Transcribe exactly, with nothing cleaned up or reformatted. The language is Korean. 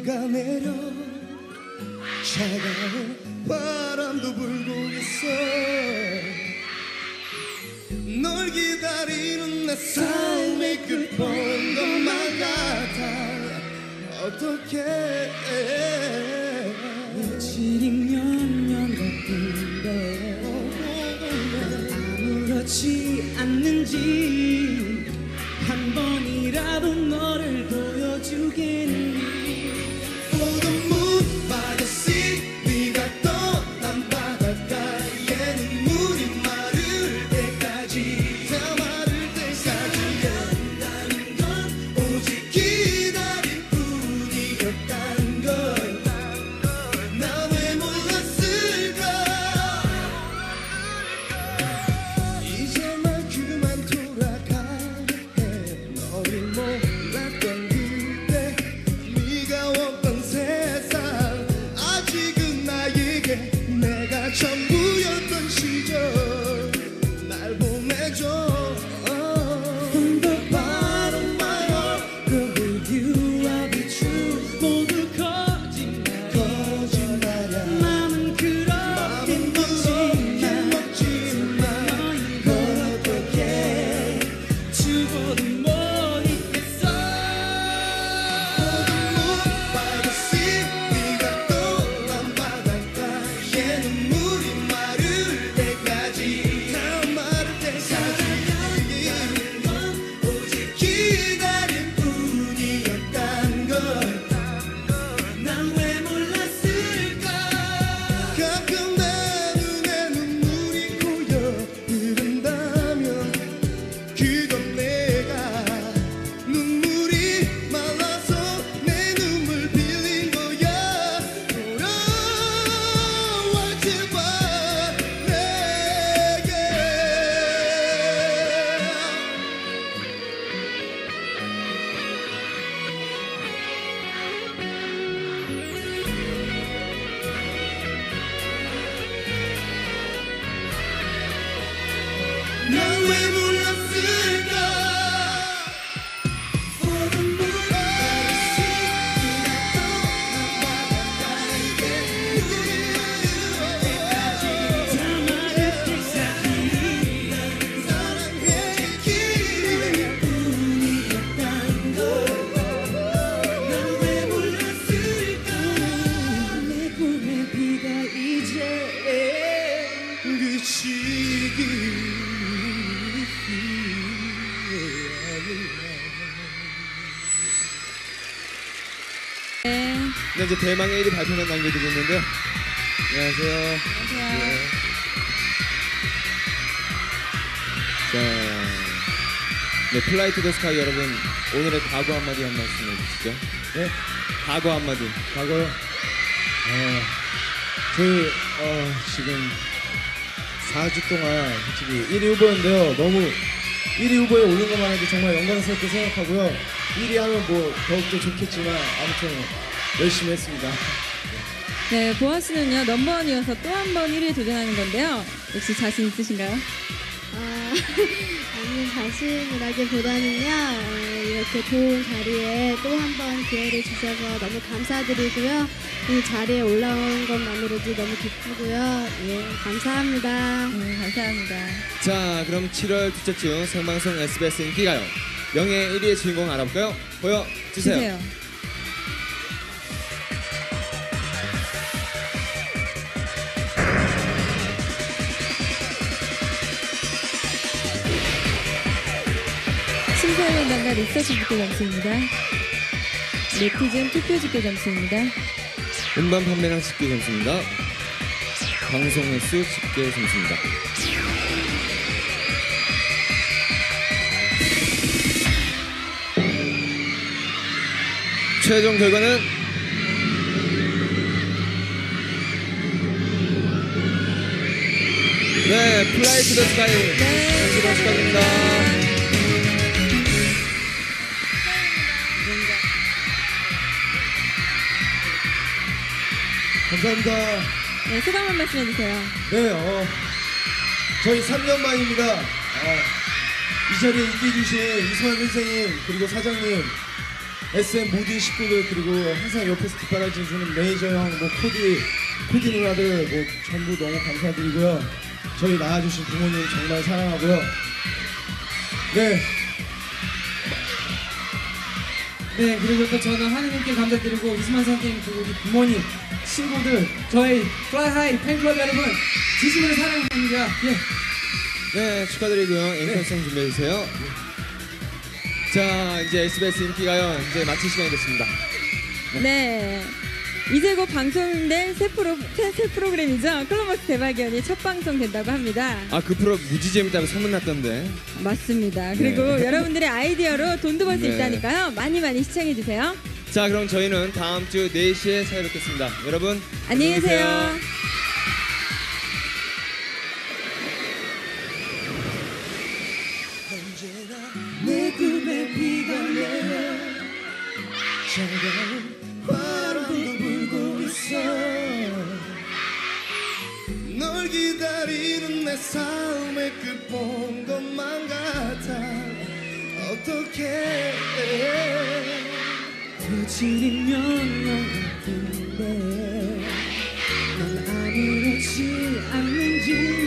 비가 내려 차가운 바람도 불고 있어. 널 기다리는 내 삶의 끝본 것만 같아. 어떡해. 며칠이면 년 같은데 아무렇지 않는지 한 번이라도 너를 보여주겠니. For the moon by the sea, 네가 떠난 바닷가에 눈물이 마를 때까지, 다 마를 때까지 간다는 건 오직 기다릴 뿐이었단 걸. 나 왜 몰랐을까. 이제 말 그만 돌아가려 해. 너를 몰랐던 그때, 네가 없던 세상, 아직은 나에게 내가 전부였던 시절 날 보내줘. From the bottom of my heart, girl, with you I'll be true. 모두 거짓말, 거짓말이야. 마음은 그렇게 그렇게 먹지만 먹지만 널 어떻게 두고도 못 잊겠어. For the moon by the sea, 네가 떠난 바닷가에 눈물이 마를 때까지, 다 마를 때까지 오직 기다릴 뿐이었단 걸. 난 왜 몰랐을까. 가끔 내 눈에 눈물이 고여 흐른다면 그건 내가 눈물이 말라서 내 눈물 빌린 거야. 돌아와 제발 내게. 난 왜 몰랐을까. For the moon by the sea, 네가 떠난 바닷가에 눈물이 때까지, 다 말할 때까지 사랑해 기다릴 뿐이었단 걸. 난 왜 몰랐을까. 내 꿈의 비가 이제 그치기. 네, 네, 이제 대망의 일 위 발표만 남겨두고 있는데요. 안녕하세요. 안녕하세요. 네. 자, 네, 플라이 투 더 스카이 여러분, 오늘의 각오 한마디 한 말씀 해주시죠. 네? 각오 한마디. 과거요? 어, 저희 어, 지금 사 주 동안 솔직히 일 위 후보였는데요. 너무 일 위 후보에 오른 것만 해도 정말 영광스럽게 생각하고요. 일 위 하면 뭐 더욱더 좋겠지만 아무튼 열심히 했습니다. 네, 보아 씨는요 넘버원이어서 또 한 번 일 위에 도전하는 건데요. 역시 자신 있으신가요? 아, 아니 자신이라기보다는요 어, 이렇게 좋은 자리에 또 한 번 기회를 주셔서 너무 감사드리고요. 이 자리에 올라온 것만으로도 너무 기쁘고요. 예, 감사합니다. 네, 감사합니다. 자, 그럼 칠월 둘째 주 생방송 에스비에스 인기가요 명예 일 위의 주인공 알아볼까요? 보여주세요. 주세요. 심사위원단과 리서치 집계 점수입니다. 네티즌 투표 집계 점수입니다. 음반 판매량 집계 점수입니다. 방송 횟수 집계 점수입니다. 최종 결과는 네, 플라이 투 더 스카이 선수로 축하드립니다. 감사합니다. 네, 소감 한 말씀 해주세요. 네, 어, 저희 삼 년 만입니다. 어, 이 자리에 인기해 주신 이수만 선생님 그리고 사장님 에스엠 모든 식구들 그리고 항상 옆에서 뒷바라지 주는 매니저 형, 뭐 코디 코디 누나들 뭐 전부 너무 감사드리고요. 저희 낳아주신 부모님 정말 사랑하고요. 네. 네, 그리고 또 저는 하느님께 감사드리고 이수만 선생님 그리고 우리 부모님, 친구들, 저희 플라이하이 팬클럽 여러분 진심으로 사랑합니다. 예. 네, 축하드리고요. 앵커송 준비해주세요. 자, 이제 에스비에스 인기가요. 이제 마칠 시간이 됐습니다. 네. 이제 곧 방송될 새, 프로, 새, 새 프로그램이죠. 클로버스 대박연이 첫 방송 된다고 합니다. 아, 그 프로 무지 재밌다고 소문났던데. 맞습니다. 그리고 네. 여러분들의 아이디어로 돈도 벌 수 네. 있다니까요. 많이 많이 시청해주세요. 자, 그럼 저희는 다음 주 네 시에 찾아뵙겠습니다. 여러분, 안녕히 계세요. 내 꿈에 비가 내려 차가운 바람도 불고 있어 널 기다리는 내 삶의 끝본 것만 같아 어떡해 부지리면 너 같은데 넌 아무렇지 않는지